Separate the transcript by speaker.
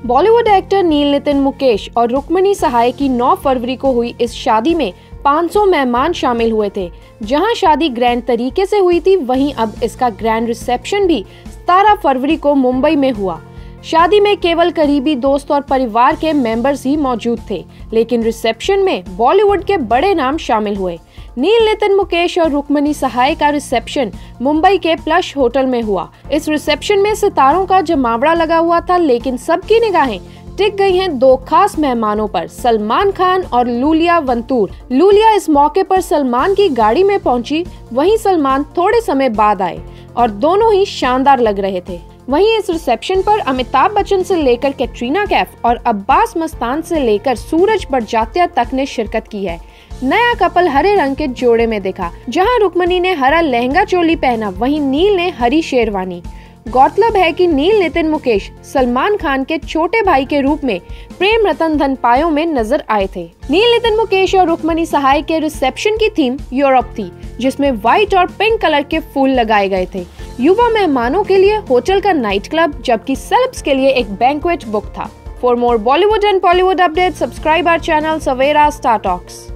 Speaker 1: Bollywood actor Neil Nitin Mukesh और रुक्मिणी सहाय की 9 फरवरी को हुई इस शादी में 500 मेहमान शामिल हुए थे। जहां शादी ग्रैंड तरीके से हुई थी, वहीं अब इसका ग्रैंड रिसेप्शन भी 17 फरवरी को मुंबई में हुआ। शादी में केवल करीबी दोस्त और परिवार के मेंबर्स ही मौजूद थे, लेकिन रिसेप्शन में बॉलीवुड के बड़े नाम शामिल हुए। नील नितिन मुकेश और रुक्मिणी सहाय का रिसेप्शन मुंबई के प्लश होटल में हुआ। इस रिसेप्शन में सितारों का जमावड़ा लगा हुआ था, लेकिन सबकी निगाहें टिक गई हैं 2 खास मेहमानों पर, सलमान खान और लूलिया वंतूर। लूलिया इस मौके पर सलमान की गाड़ी में पहुंची, वहीं सलमान थोड़े समय बाद आए और दोनों ही शानदार लग रहे थे। वहीं इस रिसेप्शन पर अमिताभ बच्चन से लेकर कैटरीना कैफ और अब्बास मस्तान से लेकर सूरज बड़जात्या तक ने शिरकत की है। नया कपल हरे रंग के जोड़े में दिखा, जहां रुक्मिणी ने हरा लहंगा चोली पहना, वहीं नील ने हरी शेरवानी। गौरतलब है कि नील नितिन मुकेश सलमान खान के छोटे भाई के रूप में प्रेम रतन धन पायो में नजर आए थे। नील नितिन मुकेश और रुक्मिणी सहाय के रिसेप्शन की थीम यूरोप थी, जिसमें व्हाइट और पिंक कलर के फूल लगाए गए थे। युवा मेहमानों के लिए होटल का नाइट क्लब, जबकि सेलेब्स के लिए एक बैंक्वेट बुक था। For more Bollywood and Bollywood update, subscribe our channel Savera Star talks.